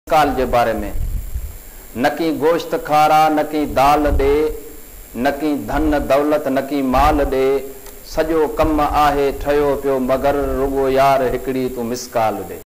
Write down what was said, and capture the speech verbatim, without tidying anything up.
काल जे बारे में, न की गोश्त खारा, न की दाल दे, न की धन दौलत, न की माल दे, सॼो कम आहे ठहियो पियो मगर रुगो यार हिकिड़ी तूं मिसकाल दे।